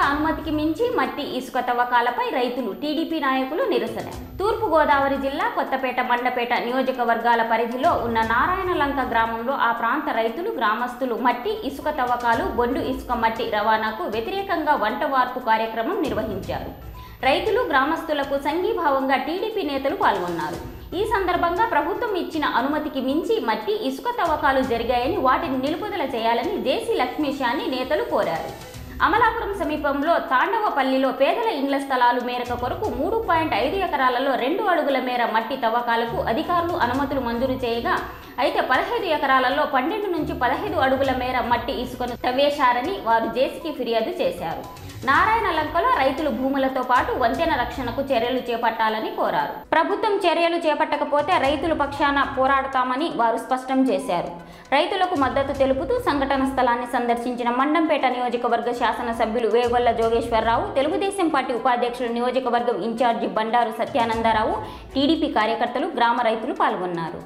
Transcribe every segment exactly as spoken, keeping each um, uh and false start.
అనుమతికి మించి మట్టి ఇసుక తవ్వకాలపై రైతులు టీడీపీ నాయకులు నిరసన. తూర్పు గోదావరి జిల్లా కొత్తపేట మండపేట నియోజకవర్గాల పరిధిలో ఉన్న నారాయణలంక గ్రామంలో ఆ ప్రాంత రైతులు గ్రామస్తులు మట్టి ఇసుక తవ్వకాలు బొండు ఇసుక మట్టి రవాణాకు వ్యతిరేకంగా వంట వార్పు కార్యక్రమం నిర్వహించారు. రైతులు గ్రామస్తులకు సంఘీభావంగా టీడీపీ నేతలు పాల్గొన్నారు. ఈ సందర్భంగా ప్రభుత్వం ఇచ్చిన అనుమతికి మించి మట్టి ఇసుక తవ్వకాలు జరిగాయని వాటిని నిలుపుదల చేయాలని జేసీ లక్ష్మీశాన్ని నేతలు కోరారు. అమలాపురం సమీపంలో తాండవపల్లిలో పేదల ఇండ్ల స్థలాలు మేరకు కొరకు మూడు పాయింట్ ఐదు ఎకరాలలో రెండు అడుగుల మేర మట్టి తవ్వకాలకు అధికారులు అనుమతులు మంజూరు చేయగా అయితే పదహైదు ఎకరాలలో పన్నెండు నుంచి పదహైదు అడుగుల మేర మట్టి ఇసుకను తవ్వేశారని వారు జేసీకి ఫిర్యాదు చేశారు. నారాయణలంకలో రైతులు భూములతో పాటు వంతెన రక్షణకు చర్యలు చేపట్టాలని కోరారు. ప్రభుత్వం చర్యలు చేపట్టకపోతే రైతుల పక్షాన పోరాడతామని వారు స్పష్టం చేశారు. రైతులకు మద్దతు తెలుపుతూ సంఘటన స్థలాన్ని సందర్శించిన మండంపేట నియోజకవర్గ శాసనసభ్యులు వేగొల్ల జోగేశ్వరరావు, తెలుగుదేశం పార్టీ ఉపాధ్యక్షులు నియోజకవర్గం ఇన్ఛార్జి బండారు సత్యానందరావు, టీడీపీ కార్యకర్తలు, గ్రామ రైతులు పాల్గొన్నారు.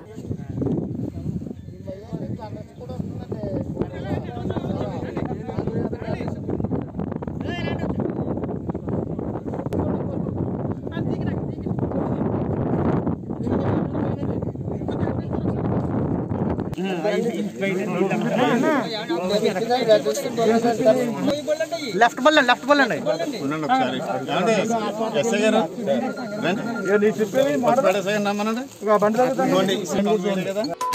లెఫ్ట్ బల్ లెఫ్ట్ బల్ అండి ఎస్ఐ గారు బండి